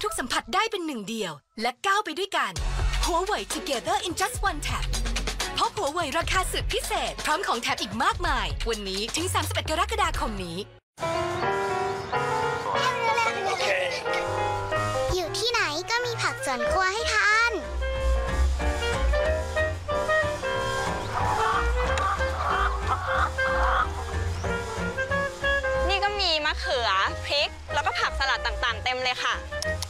ทุกสัมผัสได้เป็นหนึ่งเดียวและก้าวไปด้วยกัน Huawei Together in just one tap พบ Huawei ราคาสุดพิเศษพร้อมของแถมอีกมากมายวันนี้ถึง31กรกฎาคมนี้อยู่ที่ไหนก็มีผักสวนครัวให้ทานนี่ก็มีมะเขือพริกแล้วก็ผักสลัดต่างๆเต็มเลยค่ะ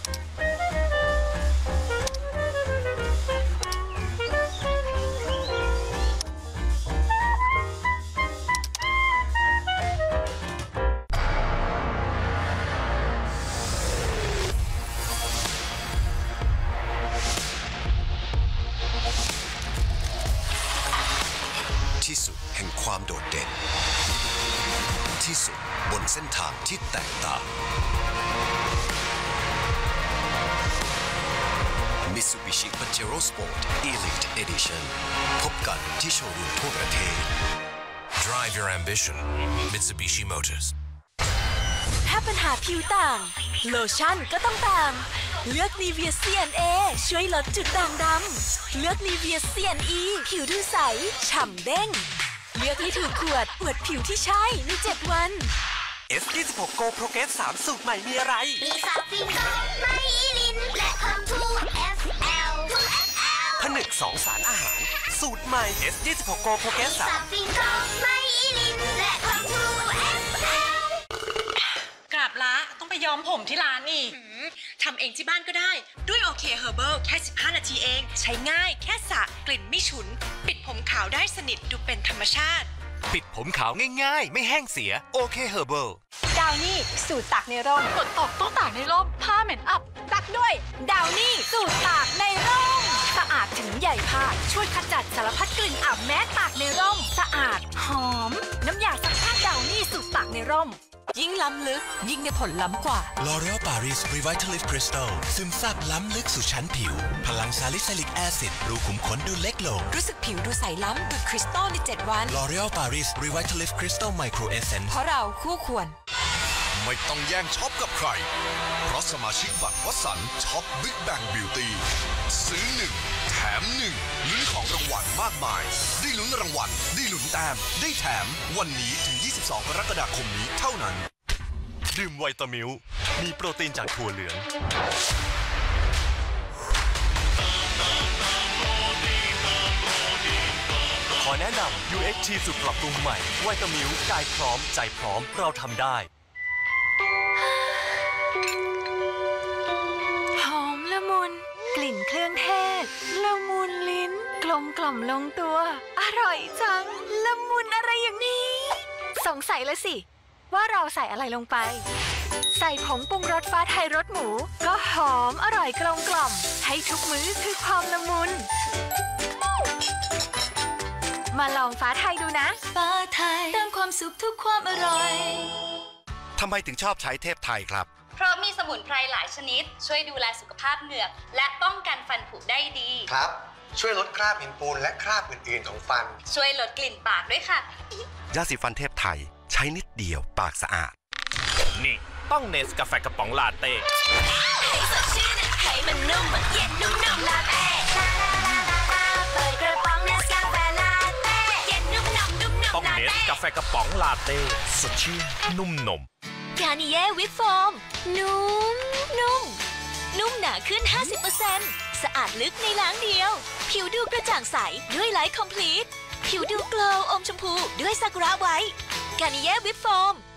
ที่สุดแห่งความโดดเด่นที่สุดบนเส้นทางที่แตกต่าง Mitsubishi Pajero Sport Elite Edition พบกันที่โชว์รูมทั่วประเทศ Drive your ambition Mitsubishi Motors ถ้าปัญหาผิวต่างโลชั่นก็ต้องต่างเลือก Nivea CNA ช่วยลดจุดด่างดำเลือก Nivea CNE ผิวดูใสฉ่ำเด้งเลือกให้ถูกขวดอวดผิวที่ใช่ใน7 วัน S26 Go Progress 3 สูตรใหม่มีอะไรมีซาฟินโกไมอิลินและคอมทู FL ผนึก2 สารอาหารสูตรใหม่ S26 Go Progress 3 ซาฟินโกไมอิลินและคอมทู FL กราบละต้องไปย้อมผมที่ร้านนี่ทำเองที่บ้านก็ได้ด้วยโอเคเฮอร์เบิลแค่15 นาทีเองใช้ง่ายแค่สระกลิ่นไม่ฉุนปิดผมขาวได้สนิทดูเป็นธรรมชาติปิดผมขาวง่ายๆไม่แห้งเสียโอเคเฮอร์เบิลดาวนี่สูตรตากในร่มฝนตกต้องตากในร่มผ้าเหม็นอับตักด้วยดาวนี่สูตรตากในร่มสะอาดถึงใหญ่ผ้าช่วยขจัดสารพัดกลิ่นอับแม้ตากในร่มสะอาดหอมน้ำยาซักผ้าดาวนี่สูตรตากในร่มยิ่งล้ำลึกยิ่งได้ผลล้ำกว่า L'Oréal Paris Revitalift Crystal ซึมซาบล้ำลึกสู่ชั้นผิวพลังซาลิซิลิกแอซิดรูขุมขนดูเล็กลงรู้สึกผิวดูใสล้ำดุจคริสตัลใน7 วัน L'Oréal Paris Revitalift Crystal Micro Essence เพราะเราคู่ควรไม่ต้องแย่งช็อปกับใครเพราะสมาชิกบัตรวัสันช็อป Big Bang Beauty ซื้อ1แถม1ลุ้นของรางวัลมากมายได้ลุ้นรางวัลได้ลุ้นแต้มได้แถมวันนี้ถึง22กรกฎาคมนี้เท่านั้นดื่มไวตามิลมีโปรตีนจากถั่วเหลืองขอแนะนำ UXT สุดปรับปรุงใหม่ไวตามิลกายพร้อมใจพร้อมเราทำได้หอมละมุนกลิ่นเครื่องเทศละมุนลิ้นกลมกล่อมลงตัวอร่อยจังละมุนอะไรอย่างนี้สงสัยเลยสิว่าเราใส่อะไรลงไปใส่ผงปรุงรสฟ้าไทยรสหมูก็หอมอร่อยกลมกล่อมให้ทุกมื้อคือความละมุนมาลองฟ้าไทยดูนะฟ้าไทยเติมความสุขทุกความอร่อยทำไมถึงชอบใช้เทพไทยครับเพราะมีสมุนไพรหลายชนิดช่วยดูแลสุขภาพเหงือกและป้องกันฟันผุได้ดีครับช่วยลดคราบหินปูนและคราบอื่นๆของฟันช่วยลดกลิ่นปากด้วยค่ะยาสีฟันเทพไทยใช้นิดเดียวปากสะอาดนี่ต้องเนสกาแฟกระป๋องลาเต้ให้สดชื่นให้มันนุ่มเย็นนุ่มๆลาเต้เปิดกระป๋องเนสกาแฟลาเต้เย็นนุ่มๆต้องเนสกาแฟกระป๋องลาเต้สดชื่นนุ่มนมกานิเย่วิปโฟมนุ่มหนาขึ้น 50% สะอาดลึกในล้างเดียวผิวดูกระจ่างใสด้วยไลท์คอมพลีทผิวดูโกลว์อมชมพูด้วยซากุระไวท์กานิเย่วิปโฟม